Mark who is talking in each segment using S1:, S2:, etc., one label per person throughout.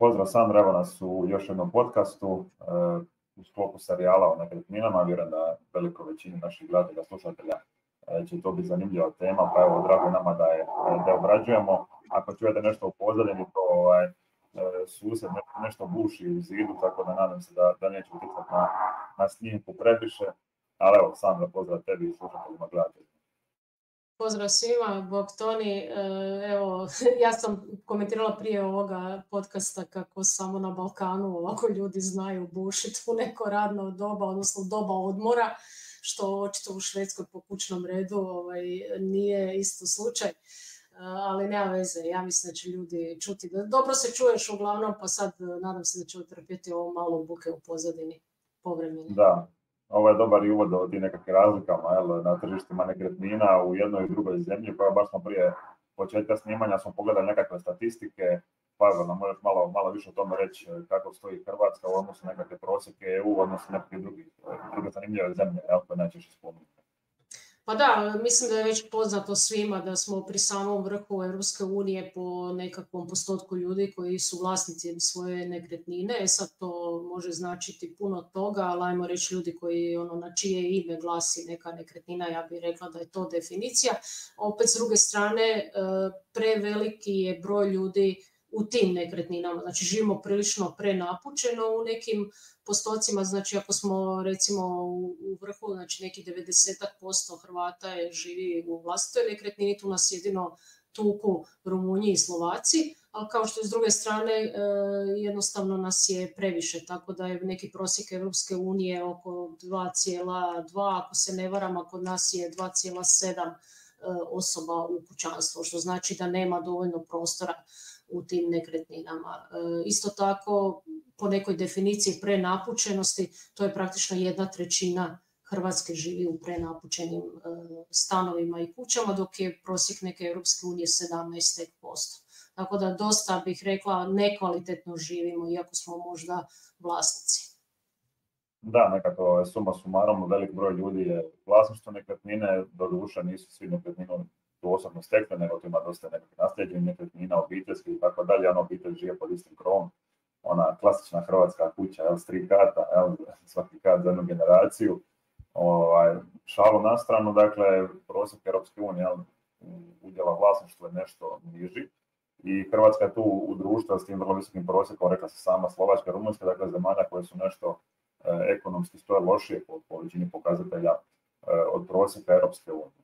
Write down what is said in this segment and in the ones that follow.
S1: Pozdrav Sandra, evo nas u još jednom podcastu u sklopu serijala o nekretninama. Vjerujem da veliko većini naših gledatelja, slušatelja će to biti zanimljiva tema, pa evo drago nama da obrađujemo. Ako čujete nešto u pozadini, to susjed nešto buši u zidu, tako da nadam se da neće utjecati na snimku previše. Ali evo, Sandra, pozdrav tebi i slušateljima gledateljima.
S2: Pozdrav svima, bog Toni. Evo, ja sam komentirala prije ovoga podcasta kako samo na Balkanu ovako ljudi znaju bušiti u neko radno doba, odnosno doba odmora, što očito u Švedskoj po kućnom redu nije isto slučaj. Ali nema veze, ja mislim da će ljudi čuti. Dobro se čuješ uglavnom, pa sad nadam se da će utrpjeti ovo malo buke u pozadini povremeno.
S1: Da. Ovo je dobar i uvod o tim nekakvim razlikama na tržištima nekretnina u jednoj i drugoj zemlji, koja baš smo prije početka snimanja smo pogledali nekakve statistike, pa nam možeš malo više o tome reći kako stoji Hrvatska u odnosu na nekakve prosjeke EU, odnosno nekakve druge zanimljive zemlje, koje najčešće spominjamo.
S2: Pa da, mislim da je već poznato svima da smo pri samom vrhu Europske unije po nekakvom postotku ljudi koji su vlasnici svoje nekretnine. Sad to može značiti puno toga, ali ajmo reći ljudi koji na čije ime glasi neka nekretnina, ja bih rekla da je to definicija. Opet s druge strane, preveliki je broj ljudi u tim nekretninama. Znači živimo prilično prenapučeno u nekim postocima, znači ako smo recimo u vrhu, znači neki 90% Hrvata živi u vlastitoj nekretnini, tu nas jedino tuku Rumunji i Slovaci, ali kao što je s druge strane jednostavno nas je previše, tako da je neki prosjek Europske unije oko 2,2, ako se ne varam, a kod nas je 2,7 osoba u kućanstvu, što znači da nema dovoljno prostora u tim nekretninama. Isto tako, po nekoj definiciji prenapučenosti, to je praktično 1/3 Hrvatske živi u prenapučenim stanovima i kućama, dok je prosjek neke Europske unije 17%. Tako da dosta, bih rekla, nekvalitetno živimo, iako smo možda vlasnici.
S1: Da, nekako suma sumarom, velik broj ljudi je vlasništvo nekretnine, doduše nisu svi nekretninu osobno stekle, nego tu ima dosta nekakvih nasljeđenih nekretnina, obiteljskih i tako dalje, obitelj žive pod istim krovom, ona klasična hrvatska kuća, s 3 kata, svaki kat za jednu generaciju. Šalu na stranu, dakle, prosjek Europske unije, udjela vlasništva je nešto niži i Hrvatska je tu u društvu s tim vrlo visokim prosjekom, rekla se sama Slovačka, Rumunjska, dakle zemalja koje su nešto ekonomski stoje lošije po većini pokazatelja od prosjeka Europske unije.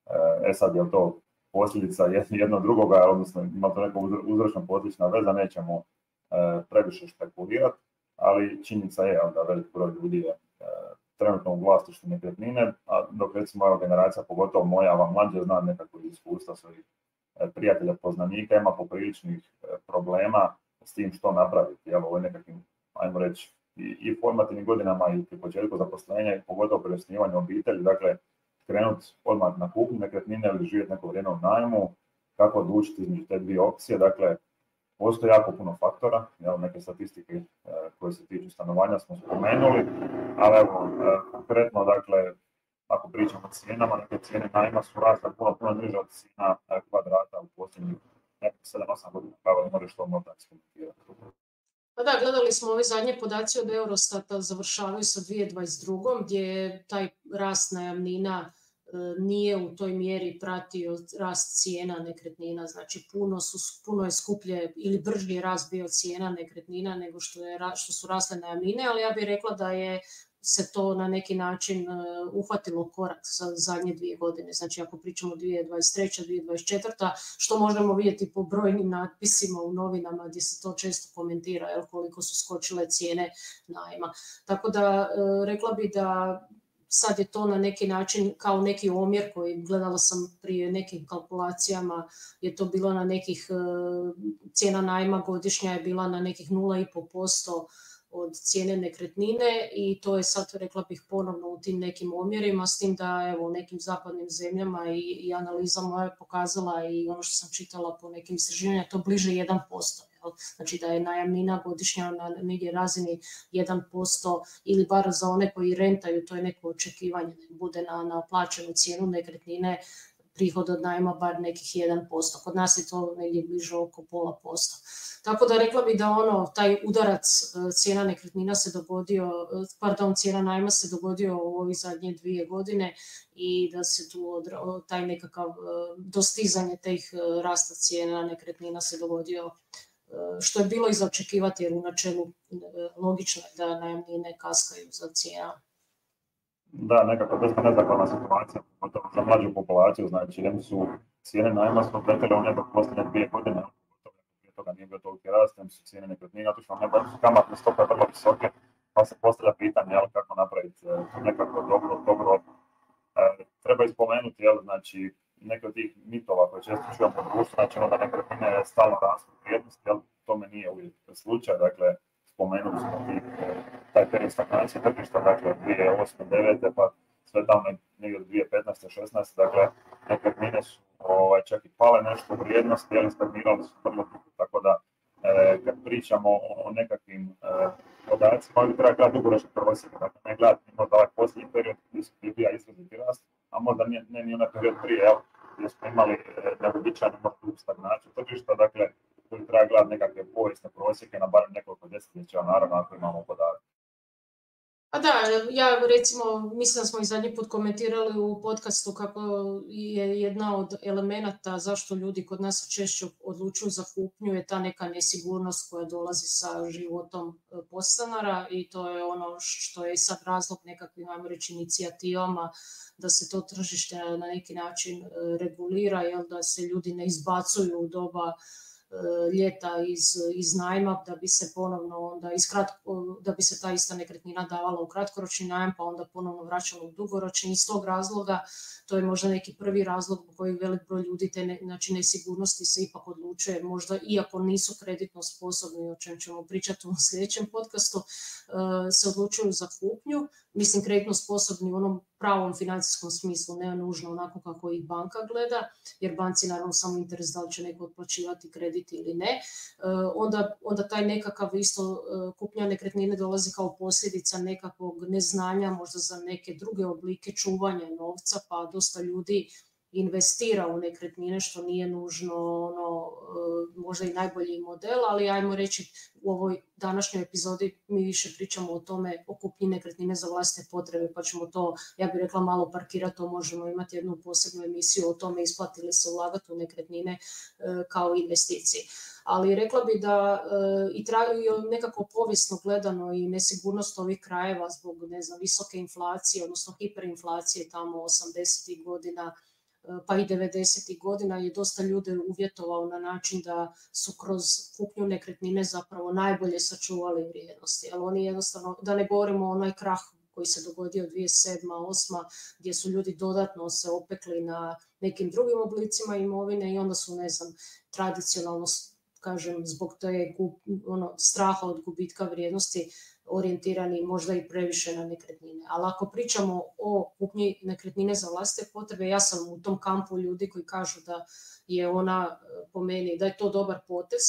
S1: Sad je to posljedica jedno drugoga, odnosno ima to neka uzročno posljedična veza, nećemo previše špekulirati, ali činjenica je da velik broj ljudi je trenutno u vlasništvu nekretnine, a dok recimo generacija, pogotovo moja, mlađa, zna nekako iskustva svojih prijatelja, poznanika, ima popriličnih problema s tim što napraviti. Ovo je nekakvim, ajmo reći, i formativnim godinama i pri početku zaposlenja i pogotovo pri osnivanju obitelji, dakle, krenuti odmah na kupnju nekretnine ili živjeti neko vrijeme u najmu, kako odlučiti između te dvije opcije. Dakle, postoji jako puno faktora, neke statistike koje se tiču stanovanja smo spomenuli, ali evo, konkretno, dakle, ako pričamo o cijenama, neke cijene najma su rasle puno niže od cijena kvadrata u posljednjih 7-8 godina, kao da možeš to možda komentirati.
S2: Pa da, gledali smo ove zadnje podaci od Eurostata, završavaju sa 2022. gdje taj rast najamnina nije u toj mjeri pratio rast cijena nekretnina, znači puno je skuplje ili brži je rast bio cijena nekretnina nego što su rasle najamnine, ali ja bih rekla da je se to na neki način uhvatilo korak za zadnje 2 godine. Znači ako pričamo 2023. 2024. što možemo vidjeti po brojnim natpisima u novinama gdje se to često komentira, koliko su skočile cijene najma. Tako da rekla bi da sad je to na neki način kao neki omjer koji gledala sam prije nekim kalkulacijama, je to bilo na nekih, cijena najma godišnja je bila na nekih 0,5% od cijene nekretnine i to je sad, rekla bih, ponovno u tim nekim omjerima, s tim da evo, u nekim zapadnim zemljama i analiza moja je pokazala i ono što sam čitala po nekim istraživanjima, to bliže 1%. Znači da je najamnina godišnja na negdje razini 1% ili bar za one koji rentaju, to je neko očekivanje da bude na plaćenu cijenu nekretnine prihod od najma bar nekih 1%. Kod nas je to negdje bliže oko 0,5%. Tako da rekla bi da taj udarac cijena nekretnina se dogodio, cijena najma se dogodio u ovih zadnje 2 godine i da se tu taj nekakav dostizanje tih rasta cijena nekretnina se dogodio, što je bilo i za očekivati, jer u načelu logično je da najamnine kaskaju za cijena.
S1: Da, nekako dosta nezahvalna situacija, pogotovo za mlađu populaciju, znači jedno su cijene najma su letele u nebo posljednje 2 godine, prije toga nije bio toliki rast, jedno su cijene nekretnina otišle u nebo, jedno su kamatne stope vrlo visoke, pa se postavlja pitanje kako napraviti nekako dobro. Treba ispomenuti, znači neke od tih mitova koje često čujemo u društvu, znači da nekretnine stalno rastu vrijednosti, ali tome nije uvijek slučaj, dakle spomenuli smo taj period stagnacije tržišta, dakle 2008. 2009. pa sve tamo negdje od 2015. 2016. Dakle, nekretnine su čak i pale nešto u vrijednosti, ali stagnirali su vrlo dugo, tako da kad pričamo o nekakvim podacima, ovdje treba gledati dugoročni prosjek, dakle ne gledati možda ovaj posljednji period gdje je bio izraziti rast, a možda ne ni onaj period prije, gdje smo imali neuobičajenu možda stagnaciju tržišta, dakle koji treba gledati nekakve povijesne prosjeke na barem nekoliko desetljeća, naravno ako imamo podatke.
S2: A da, ja recimo mislim da smo i zadnji put komentirali u podcastu kako je jedna od elemenata zašto ljudi kod nas češće odlučuju za kupnju je ta neka nesigurnost koja dolazi sa životom podstanara i to je ono što je sad razlog nekakvim, ajmo reći, inicijativama da se to tržište na neki način regulira, jel, da se ljudi ne izbacuju u doba ljeta iz najma da bi se ponovno onda da bi se ta ista nekretnina davala u kratkoročni najam pa onda ponovno vraćala u dugoročni. Iz tog razloga to je možda neki prvi razlog u koji velik broj ljudi te nesigurnosti se ipak odlučuje, možda iako nisu kreditno sposobni, o čem ćemo pričati u sljedećem podcastu, se odlučuju za kupnju. Mislim kreditno sposobni u onom pravom financijskom smislu, ne nužno onako kako ih banka gleda, jer banci naravno samo interes da li će neko otplaćivati kredit ili ne. Onda taj nekakav isto kupnja nekretnine dolazi kao posljedica nekakvog neznanja, možda za neke druge oblike čuvanja novca, pa dosta ljudi investira u nekretnine, što nije nužno možda i najbolji model, ali ajmo reći u ovoj današnjoj epizodi mi više pričamo o tome, o kupnji nekretnine za vlastite potrebe, pa ćemo to, ja bih rekla, malo parkirati, to možemo imati jednu posebnu emisiju o tome isplati li se ulagati u nekretnine kao investiciji. Ali rekla bi da i nekako povijesno gledano i nesigurnost ovih krajeva zbog, visoke inflacije, odnosno hiperinflacije tamo 80. godina, pa i 90. godina je dosta ljude uvjetovao na način da su kroz kupnju nekretnine zapravo najbolje sačuvali vrijednosti. Ali oni jednostavno, da ne govorimo o onaj krah koji se dogodio 2007-2008, gdje su ljudi dodatno se opekli na nekim drugim oblicima imovine i onda su, tradicionalno, kažem, zbog te straha od gubitka vrijednosti orijentirani možda i previše na nekretnine. Ali ako pričamo o kupnji nekretnine za vlastite potrebe, ja sam u tom kampu ljudi koji kažu da je ona, po meni, da je to dobar potez,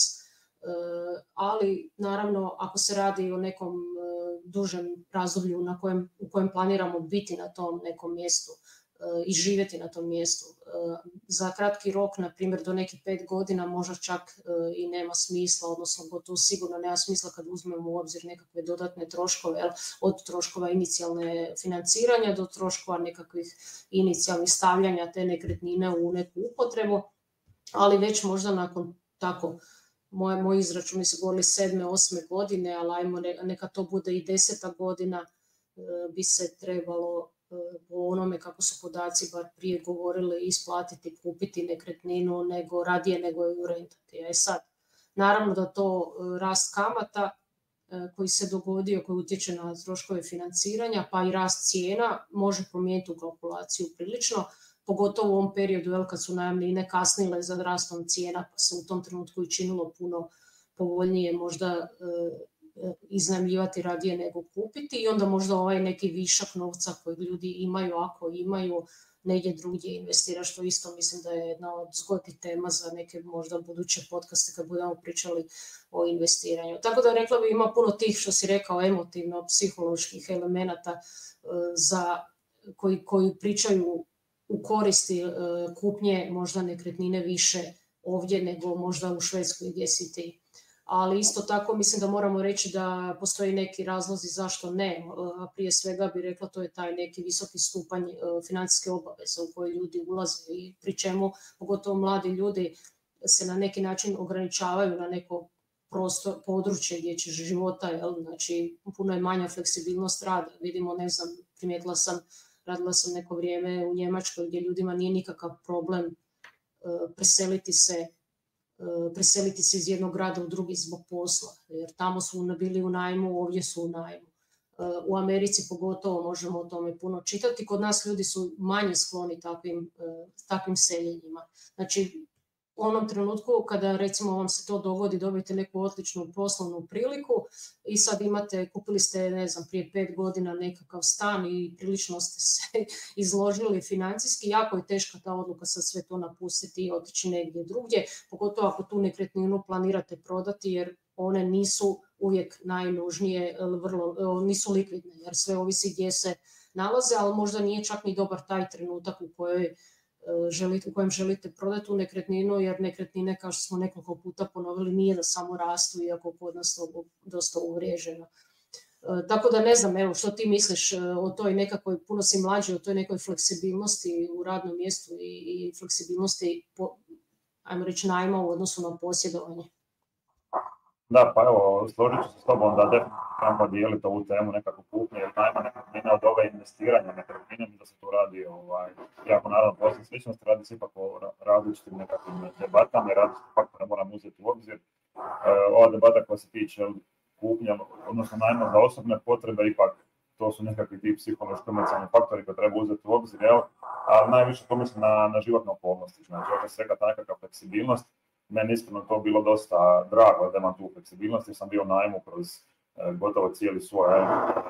S2: ali naravno ako se radi o nekom dužem razdoblju u kojem planiramo biti na tom nekom mjestu i živjeti na tom mjestu. Za kratki rok, na primjer do nekih 5 godina, možda čak i nema smisla, odnosno gotovo sigurno nema smisla kad uzmemo u obzir nekakve dodatne troškove, od troškova inicijalne financiranja do troškova nekakvih inicijalnih stavljanja te nekretnine u neku upotrebu, ali već možda nakon tako, moji izračuni su govorili 7. 8. godine, ali ajmo neka to bude i 10. godina, bi se trebalo po onome kako su podaci bar prije govorili isplatiti, kupiti nekretninu radije nego ju rentati. Sad, naravno da to rast kamata koji se dogodio, koji utječe na troškove financiranja, pa i rast cijena može promijeniti u kalkulaciju prilično, pogotovo u ovom periodu kad su najamnine kasnile za rastom cijena, pa se u tom trenutku i činilo puno povoljnije možda iznajmljivati radije nego kupiti i onda možda ovaj neki višak novca koji ljudi imaju, ako imaju, negdje drugdje investira, što isto mislim da je jedna od zgodnih tema za neke možda buduće podcaste kad budemo pričali o investiranju. Tako da rekla bi, ima puno tih, što si rekao, emotivno-psiholoških elemenata koji pričaju u koristi kupnje možda nekretnine više ovdje nego možda u Švedskoj gdje si ti. Ali isto tako mislim da moramo reći da postoji neki razlozi zašto ne. Prije svega bi rekla to je taj neki visoki stupanj financijske obaveze u koje ljudi ulaze i pri čemu pogotovo mladi ljudi se na neki način ograničavaju na neko područje gdje će života, znači puno je manja fleksibilnost rada. Vidimo, ne znam, radila sam neko vrijeme u Njemačkoj gdje ljudima nije nikakav problem preseliti se iz jednog grada u drugi zbog posla, jer tamo su bili u najmu, ovdje su u najmu. U Americi pogotovo možemo o tome puno čitati, kod nas ljudi su manje skloni takvim seljenjima. Znači, u onom trenutku kada recimo vam se to dogodi, dobijete neku odličnu poslovnu priliku i sad kupili ste, ne znam, prije 5 godina nekakav stan i prilično ste se izložili financijski, jako je teška ta odluka sad sve to napustiti i otići negdje drugdje, pogotovo ako tu nekretninu planirate prodati jer one nisu uvijek najnužnije, nisu likvidne jer sve ovisi gdje se nalaze, ali možda nije čak ni dobar taj trenutak u kojem želite prodati tu nekretninu, jer nekretnine, kao što smo nekoliko puta ponovili, nije da samo rastu, iako kod nas to dosta uvriježeno. Tako da ne znam, evo, što ti misliš o toj nekakvoj, puno si mlađi, o toj nekoj fleksibilnosti u radnom mjestu i fleksibilnosti, ajmo reći, najma u odnosu na posjedovanje?
S1: Da, pa evo, složit ću se s tobom da definitivno trebamo dijeliti ovu temu nekako kupnje ili najma nekretnina od ove investiranja nekretnine, da se tu radi, iako naravno postoji sličnosti, radi se ipak o različitim nekakvim debatama i različitim faktora moramo uzeti u obzir. Ova debata koja se tiče kupnje, odnosno najma za osobne potrebe, ipak to su nekakvi ti psihološko-emocionalni faktori koje treba uzeti u obzir, ali najviše to mislim na životne okolnosti, znači ovdje svega ta nekakva fleksibilnost. Meni iskreno to bilo dosta drago da imam tu fleksibilnost jer sam bio u najmu kroz gotovo cijeli svoj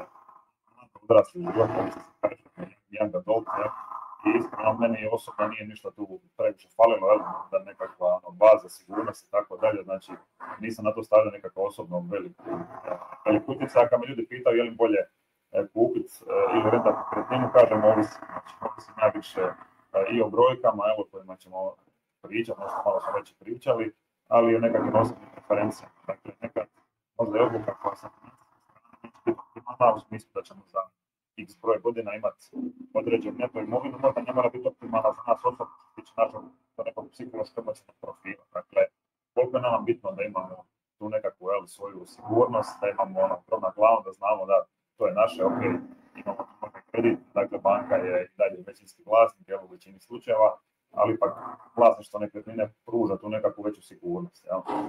S1: odrasli život, jedan adult, i iskreno meni osobno nije ništa tu previše falilo, da nekakva baza, sigurnost i tako dalje, znači nisam na to stavio nekakav osobno velik utjecaj. Kad me ljudi pitaju je li bolje kupiti ili rentati nekretninu, kažem ovisi najviše i o brojkama, kojima ćemo pričati, malo smo već pričali, ali je nekakvim osobnim preferencijama. Dakle, nekad možda je odluka koja sam neće biti optimalna u smislu da ćemo za x broj godina imati određenu neto imovinu, možda ne mora biti optimalna za nas osobno, što se tiče našeg nekog psihološko-emocionalnog profila. Dakle, koliko je nam bitno da imamo tu nekakvu svoju sigurnost, da imamo krov na glavu, da znamo da to je naše, imamo tu kredit, dakle banka je i dalje većinski vlasnik, u većini slučajeva, ali ipak vlasništvo nekretnine pruža tu nekakvu veću sigurnost.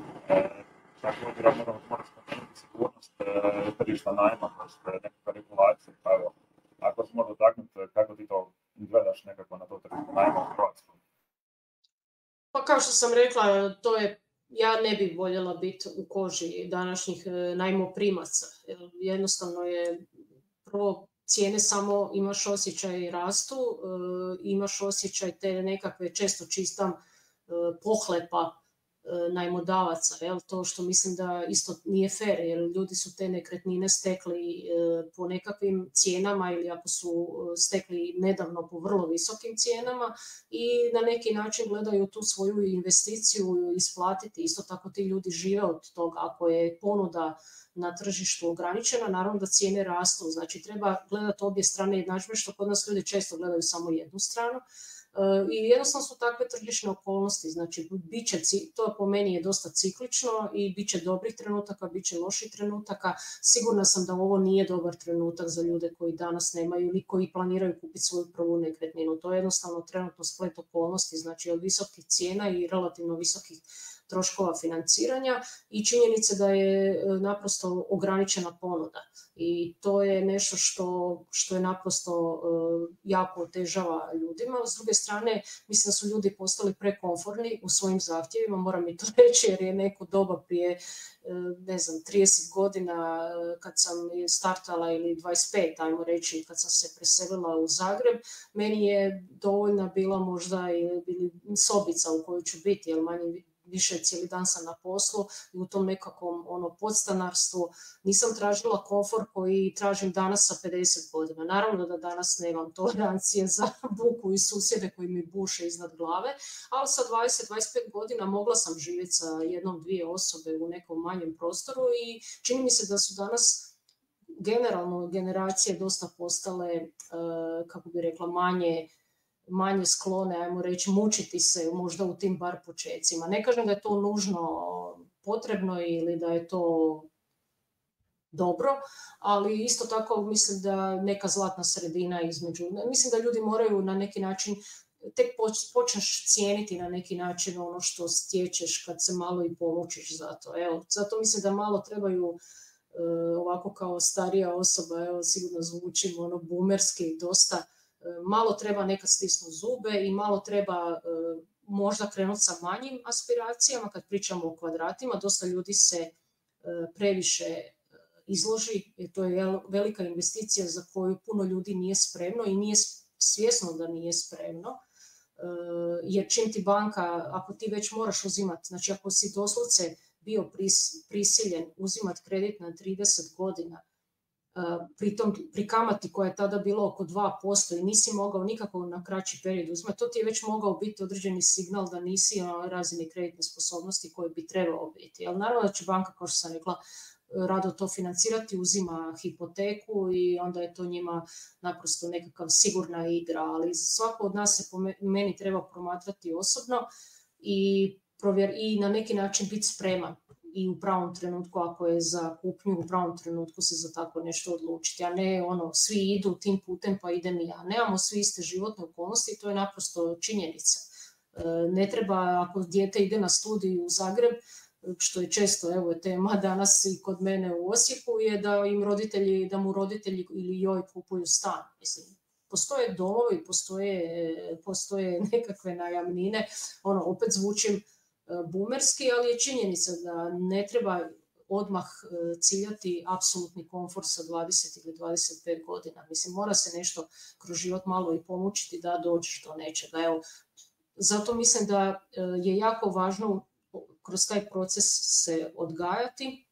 S1: Također moramo spomenuti sigurnost tržišta najma, nekakva regulacija. Ako se može dotaknuti, kako ti to gledaš nekako na to tržište najma u Hrvatskoj?
S2: Pa kao što sam rekla, ja ne bih voljela biti u koži današnjih najmoprimaca. Jednostavno je prvo cijene samo imaš osjećaj rastu, imaš osjećaj te nekakve, često čitam, pohlepa najmodavaca, to što mislim da isto nije fair, jer ljudi su te nekretnine stekli po nekakvim cijenama ili ako su stekli nedavno po vrlo visokim cijenama i na neki način gledaju tu svoju investiciju isplatiti. Isto tako ti ljudi žive od toga. Ako je ponuda na tržištu ograničena, naravno da cijene rastu, znači treba gledati obje strane jednadžbe, što kod nas ljudi često gledaju samo jednu stranu. I jednostavno su takve tržišne okolnosti, znači to po meni je dosta ciklično i bit će dobrih trenutaka, bit će loših trenutaka. Sigurna sam da ovo nije dobar trenutak za ljude koji danas nemaju ili koji planiraju kupiti svoju prvu nekretninu. To je jednostavno trenutno splet okolnosti, znači od visokih cijena i relativno visokih troškova financiranja i činjenice da je naprosto ograničena ponuda. I to je nešto što je naprosto jako otežava ljudima. S druge strane, mislim da su ljudi postali prekomfortni u svojim zahtjevima, moram i to reći, jer je neko doba prije, 30 godina kad sam startala ili 25, ajmo reći, kad sam se preselila u Zagreb, meni je dovoljna bila možda ili sobica u kojoj ću biti, jer više cijeli dan sam na poslu i u tom nekakvom podstanarstvu nisam tražila komfor koji tražim danas sa 50 godina. Naravno da danas nemam tolerancije za buku i susjede koji mi buše iznad glave, ali sa 20-25 godina mogla sam živjeti sa jednom, dvije osobe u nekom manjem prostoru i čini mi se da su danas generalno generacije dosta postale, kako bi rekla, manje sklone, ajmo reći, mučiti se možda u tim bar počecima. Ne kažem da je to nužno potrebno ili da je to dobro, ali isto tako mislim da neka zlatna sredina između. Mislim da ljudi moraju na neki način tek počneš cijeniti na neki način ono što stječeš kad se malo i pomučiš za to. Evo, zato mislim da malo trebaju ovako kao starija osoba, evo sigurno zvučim boomerski dosta, malo treba nekad stisnuti zube i malo treba možda krenuti sa manjim aspiracijama kad pričamo o kvadratima. Dosta ljudi se previše izloži, jer to je velika investicija za koju puno ljudi nije spremno i nije svjesno da nije spremno. Jer čim ti banka, ako ti već moraš uzimati, znači ako si doslovce bio prisiljen uzimati kredit na 30 godina, pritom pri kamati koja je tada bila oko 2% i nisi mogao nikako na kraći period uzimati, to ti je već mogao biti određeni signal da nisi na razini kreditne sposobnosti koje bi trebao biti. Ali naravno da će banka, kao što sam rekla, rado to financirati, uzima hipoteku i onda je to njima naprosto nekakav sigurna igra, ali svako od nas se po meni treba promatrati osobno i na neki način biti spreman i u pravom trenutku, ako je za kupnju, u pravom trenutku se za tako nešto odlučiti, a ne svi idu tim putem pa idem i ja. Nemamo svi iste životne okolnosti i to je naprosto činjenica. Ne treba, ako dijete ide na studij u Zagreb, što je često evo tema danas i kod mene u Osijeku, je da mu roditelji ili joj kupuju stan. Mislim, postoje domovi, postoje nekakve najamnine, opet zvučim boomerski, ali je činjenica da ne treba odmah ciljati apsolutni komfort sa 20 ili 25 godina. Mislim, mora se nešto kroz život malo i pomučiti da dođeš do nečega. Evo, zato mislim da je jako važno kroz taj proces se odgajati.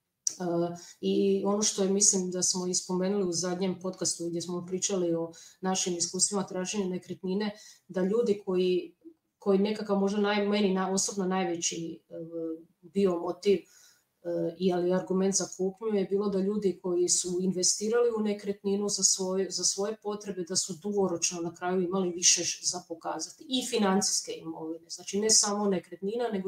S2: I ono što je, mislim da smo ispomenuli u zadnjem podcastu gdje smo pričali o našim iskustvima traženja nekretnine, da ljudi koji nekakav možda meni osobno najveći bio motiv ali argument za kupnju je bilo da ljudi koji su investirali u nekretninu za svoje potrebe, da su dugoročno na kraju imali više za pokazati i financijske imovine. Znači ne samo nekretnina, nego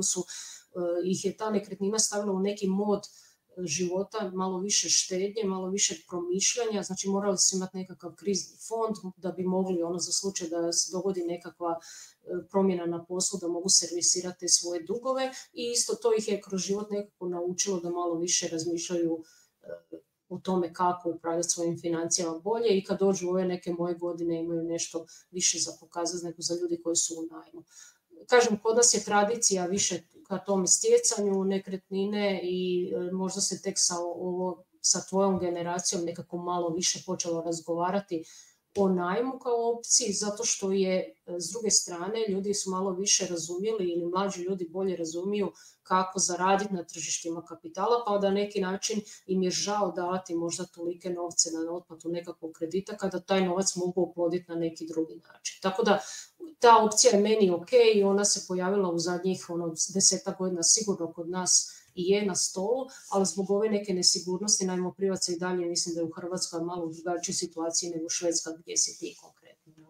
S2: ih je ta nekretnina stavila u neki mod života, malo više štednje, malo više promišljanja, znači morali su imati nekakav krizni fond da bi mogli za slučaj da se dogodi nekakva promjena na poslu, da mogu servisirati svoje dugove i isto to ih je kroz život nekako naučilo da malo više razmišljaju o tome kako upravljati svojim financijama bolje i kad dođu ove neke moje godine imaju nešto više za pokazati nego za ljudi koji su u najmu. Kažem, kod nas je tradicija više ka tome stjecanju nekretnine i možda se tek sa tvojom generacijom nekako malo više počelo razgovarati o najmu kao opciji, zato što je s druge strane ljudi su malo više razumjeli ili mlađi ljudi bolje razumiju kako zaraditi na tržištima kapitala, pa da neki način im je žao davati možda tolike novce na otplatu nekakvog kredita kada taj novac mogu oploditi na neki drugi način. Tako da ta opcija je meni ok i ona se pojavila u zadnjih 10 godina sigurno kod nas i je na stolu, ali zbog ove neke nesigurnosti najmoprimaca i dalje mislim da je u Hrvatskoj malo u drugačijoj situaciji nego Švedska gdje si ti konkretno.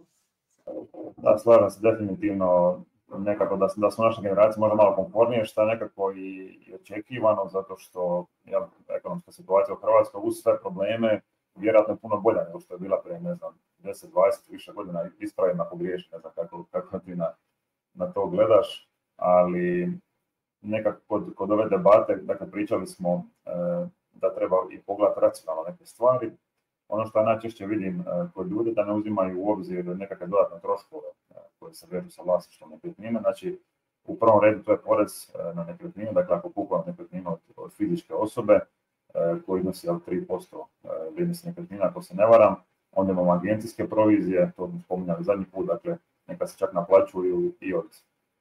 S1: Da, slažem se definitivno nekako da su naše generacije možda malo komfornije, što je nekako i očekivano, zato što ekonomska situacija u Hrvatskoj uz sve probleme vjerojatno je puno bolja nego što je bila prije, 10, 20, više godina, ispravim ako griješim, ne znam kako ti na to gledaš, ali nekako kod ove debate, dakle pričali smo da treba i pogledati racionalno neke stvari. Ono što ja najčešće vidim kod ljudi da ne uzimaju u obzir nekakve dodatne troškove koje se vežu sa vlasništvom nekretnine. Znači, u prvom redu to je porez na nekretninu, dakle ako kupujem nekretninu od fizičke osobe koji iznosi 3% vrijednosti nekretnina, ako se ne varam, onda imamo agencijske provizije, to smo spominjali zadnji put, dakle neka se čak naplaćuju i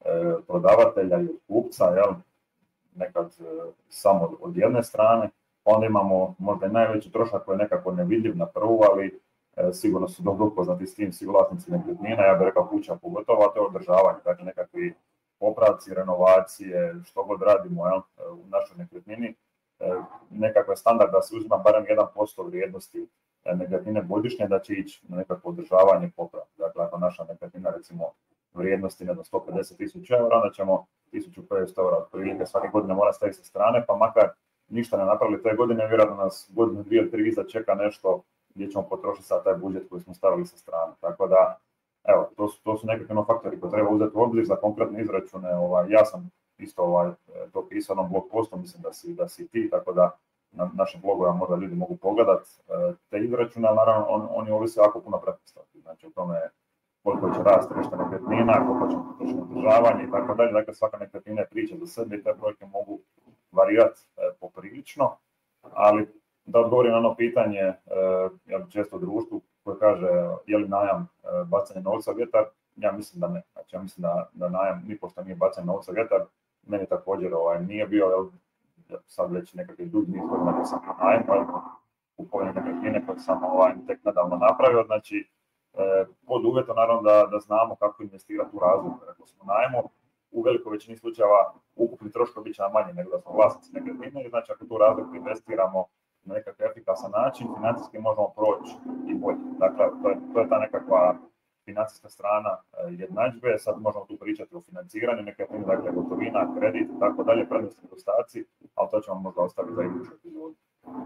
S1: prodavatelja i od kupca, jel? Nekad samo od jedne strane, onda imamo možda i najveći trošak koji je nekako nevidljiv na prvu, ali sigurno su dobro upoznati s tim svi vlasnici nekretnina, ja bih rekao kuća pogotovo, a to je održavanje, dakle nekakvi popravci, renovacije, što god radimo, jel, u našoj nekretnini, nekakve standard da se uzima barem 1% vrijednosti nekretnine godišnje, da će ići na nekakvo održavanje popravka. Dakle, ako naša nekretnina recimo vrijednosti 150.000 eura, onda ćemo 1.500 eura otprilike svake godine mora staviti sa strane, pa makar ništa ne napravili te godine, vjerojatno nas godinu, 2 ili 3 iza čeka nešto gdje ćemo potrošiti sad taj budžet koji smo stavili sa strane. Tako da, evo, to su nekakvi faktori koje treba uzeti u obzir za konkretne izračune. Ja sam isto to pisao na blog postu, mislim da si ti, tako da na našim blogovima možda ljudi mogu pogledati te izračune, ali naravno oni ovise jako puno pretpostavki. Znači, u tome koliko će rast tržišta nekretnina, koliko će potrošiti održavanje i tako dalje. Dakle, svaka nekretnina je priča za sebe i te brojke mogu varirati poprilično, ali da odgovorim na ono pitanje, ja često u društvu koje kaže je li najam bacanje novca u vjetar, ja mislim da ne. Znači, ja mislim da najam nipošto nije bacanje novca u vjetar, meni također nije bio, sad već nekakvi dugi niz godina da sam najam, kupovanje nekretnine koje sam tek nedavno napravio, znači pod uvjetom naravno da znamo kako investirati u razvoj. Ako smo najmu, u velikoj većini slučajeva ukupni troškovi bit će nam manji nego da smo vlasnici nekretnine, znači ako tu razliku investiramo na nekakav efikasan način, financijski možemo proći i bolje. Dakle, to je ta nekakva financijska strana jednadžbe, sad možemo tu pričati o financiranju nekretnine, dakle gotovina, kredit i tako dalje, prednosti i nedostaci, ali to ćemo možda ostaviti za iduću epizodu.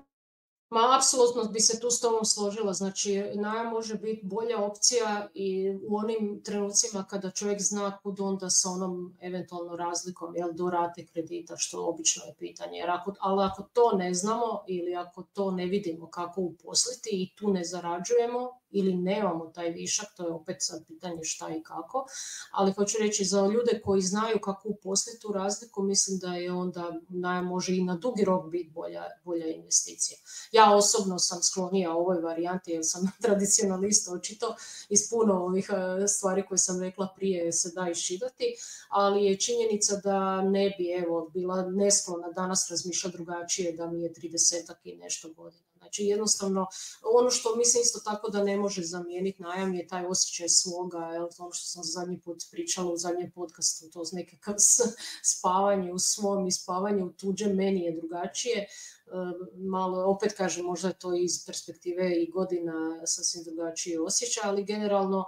S2: Ma, apsolutno bi se tu s tobom složila, znači najam može biti bolja opcija i u onim trenucima kada čovjek zna kud onda sa onom eventualno razlikom, do rate kredita, što obično je pitanje, ali ako to ne znamo ili ako to ne vidimo kako uposliti i tu ne zarađujemo ili nemamo taj višak, to je opet sad pitanje šta i kako, ali hoću reći za ljude koji znaju kako uposliti tu razliku, mislim da je onda najam može i na dugi rok biti bolja investicija. Ja osobno sam sklonija ovoj varijanti jer sam tradicionalista očito, iz puno ovih stvari koje sam rekla prije se da iščitati, ali je činjenica da ne bi bila nesklona danas razmišljati drugačije da mi je 30 i nešto godina. Znači jednostavno ono što mislim isto tako da ne može zamijeniti najam je taj osjećaj svoga, ono što sam zadnji put pričala u zadnjem podcastu, to nekakav spavanje u svom i spavanje u tuđem, meni je drugačije. Malo, opet kažem, možda je to iz perspektive i godina sasvim drugačiji osjećaj, ali generalno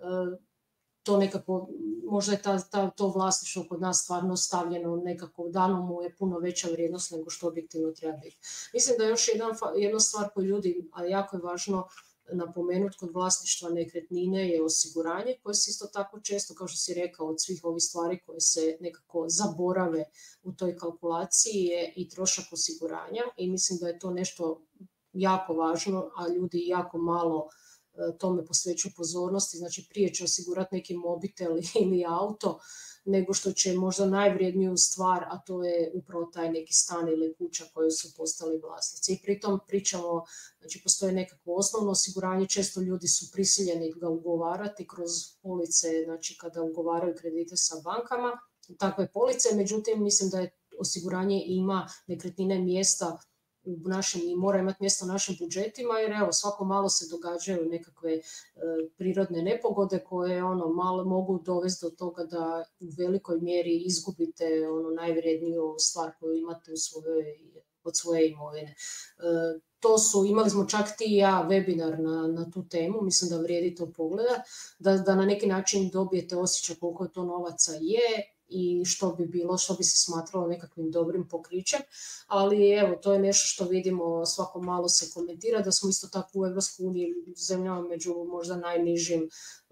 S2: to nekako, možda je to vlasništvo kod nas stvarno stavljeno nekako, dano mu je puno veća vrijednost nego što objektivno treba biti. Mislim da još jedna stvar koju ljudi, a jako je važno napomenuti kod vlasništva nekretnine je osiguranje, koje se isto tako često, kao što si rekao, od svih ovih stvari koje se nekako zaborave u toj kalkulaciji je i trošak osiguranja i mislim da je to nešto jako važno, a ljudi jako malo tome posvećuju pozornosti, znači prije će osigurati neki mobitel ili auto nego što će možda najvrijedniju stvar, a to je upravo taj neki stan ili kuća koju su postali vlasnici. I pritom pričamo, znači postoje nekakvo osnovno osiguranje, često ljudi su prisiljeni ga ugovarati kroz police, znači kada ugovaraju kredite sa bankama, takve police, međutim mislim da je osiguranje ima nekretnine mjesta u našim i mora imati mjesto u našim budžetima jer svako malo se događaju nekakve prirodne nepogode koje malo mogu dovesti do toga da u velikoj mjeri izgubite najvrijedniju stvar koju imate od svoje imovine. Imali smo čak ti i ja webinar na tu temu, mislim da vrijedi to pogledati, da na neki način dobijete osjećaj koliko to novaca je i što bi se smatralo nekakvim dobrim pokrićem, ali to je nešto što vidimo, svako malo se komentira, da smo isto tako u EU zemljama među možda najnižim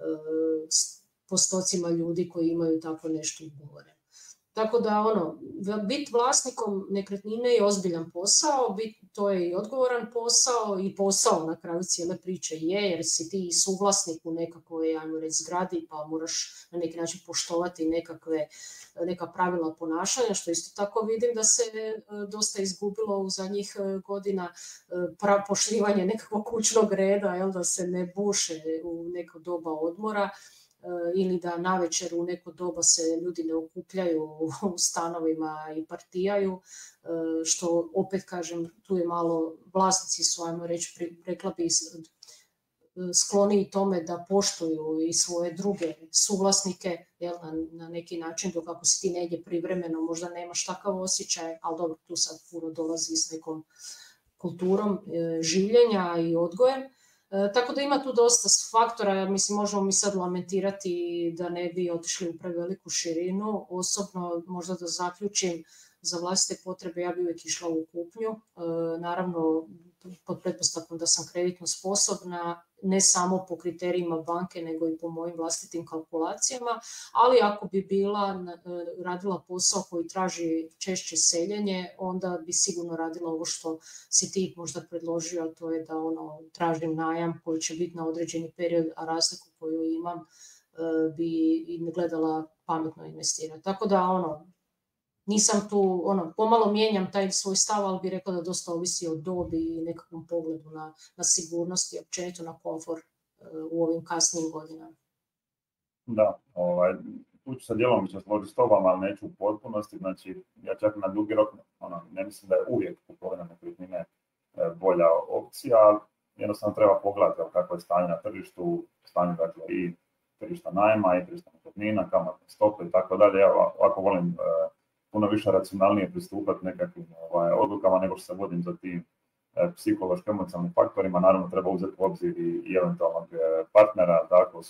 S2: postocima ljudi koji imaju tako nešto ugovore. Tako da biti vlasnikom nekretnine je ozbiljan posao, to je i odgovoran posao i posao na kraju cijele priče jer si ti suvlasnik u nekakvoj, ajmo reći, zgradi pa moraš na neki način poštovati neka pravila ponašanja, što isto tako vidim da se dosta izgubilo u zadnjih godina, poštivanje nekakvog kućnog reda, da se ne buše u neko doba odmora. ili da navečer u neko doba se ljudi ne okupljaju u stanovima i partijaju, što opet kažem, tu je malo, vlasnici su, ajmo reći, rekla bi, skloniji tome da poštuju i svoje druge suvlasnike, jel, na neki način, dok ako si ti negdje privremeno možda nemaš takav osjećaj, ali dobro, tu sad puno dolazi s nekom kulturom življenja i odgojem. Tako da ima tu dosta faktora, mislim, možemo mi sad lamentirati da ne bi otišli u preveliku širinu. Osobno, možda da zaključim, za vlastite potrebe ja bi uvijek išla u kupnju, naravno pod pretpostavkom da sam kreditno sposobna, ne samo po kriterijima banke, nego i po mojim vlastitim kalkulacijama, ali ako bi radila posao koji traži češće seljenje, onda bi sigurno radila ovo što si ti možda predložio, a to je da tražim najam koji će biti na određeni period, a razliku koju imam bi gledala pametno investirati. Tako da nisam tu, pomalo mijenjam taj svoj stav, ali bih rekla da dosta ovisi o dobi i nekakvom pogledu na sigurnost i općenito na komfor u ovim kasnijim godinama.
S1: Da, tu ću se djelomično složiti s tobom, ali neću u potpunosti. Znači, ja čak na dugi rok ne mislim da je uvijek kupovina nekretnine bolja opcija, ali jednostavno treba pogledati kako je stanje na tržištu, stanje dakle i tržišta najma i tržišta nekretnina, kamatne stope i tako dalje. Ja ovako volim puno više racionalnije pristupati nekakvim odlukama nego što se vodim za tim psihološko-emocionalnim faktorima. Naravno treba uzeti u obzir i eventualnog partnera, tako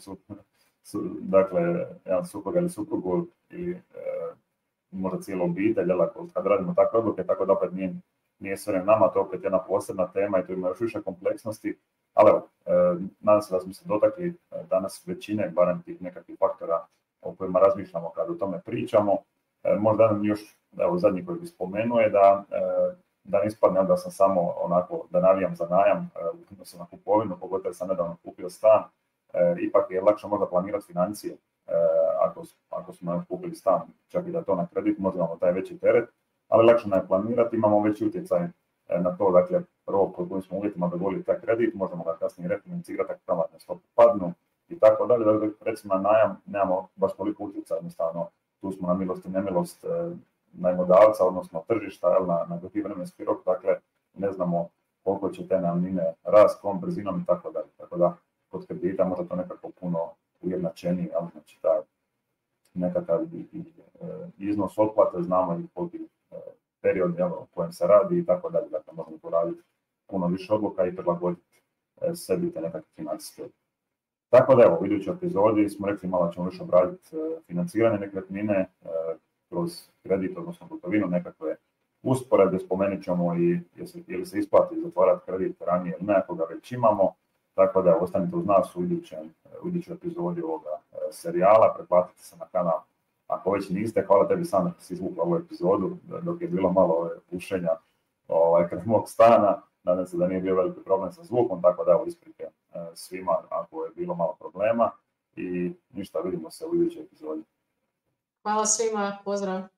S1: dakle jedan suprug ili suprugu ili možda cijelu obitelj, kad radimo takve odluke, tako da opet nije sve nama, to je opet jedna posebna tema i tu ima još više kompleksnosti. Ali evo, nadam se da smo se dotakli danas većine, barem tih nekakvih faktora o kojima razmišljamo kad o tome pričamo. Možda još, evo zadnji koji bih spomenuo je da ne ispadne da sam samo onako da navijam za najam, odnosno na kupovinu, pogotovo sam nedavno kupio stan, ipak je lakše možda planirati financije ako smo kupili stan, čak i da to na kredit, možda imamo taj veći teret, ali lakše nam je planirati, imamo veći utjecaj na to, dakle, prvo pod kojim smo uvjetima dogovorili taj kredit, možemo ga kasnije refinancirati ako kamatne stope padnu i tako dalje, dakle, recimo na najam nemamo baš toliko utjecaja, jednostavno tu smo na milost i nemilost najmodavca, odnosno tržišta, na dugi vremenski rok, dakle ne znamo koliko će te najamnine rast, kojom brzinom i tako dalje. Tako da kod kredita možda to nekako puno ujednačeniji, ali znači taj nekakav iznos otplate, znamo i koliki period u kojem se radi i tako dalje, dakle možemo poraditi puno više odluka i prilagoditi sebi te nekakve financijske. Tako da evo, u idućoj epizodi smo rekli malo ćemo više obraditi financiranje nekretnine kroz kredit, odnosno gotovinu, nekakve usporedbe, spomenut ćemo i je li se isplati zatvarati kredit ranije ili ne, ako ga već imamo. Tako da ostanite uz nas u idućoj epizodi ovoga serijala, pretplatite se na kanal ako već niste. Hvala tebi Sandra da si izvukla ovu epizodu dok je bilo malo pušenja kraj mog stana. Nadam se da nije bio veliki problem sa zvukom, tako da evo isprike svima ako je bilo malo problema i ništa, vidimo se u idućoj epizodi.
S2: Hvala svima, pozdrav!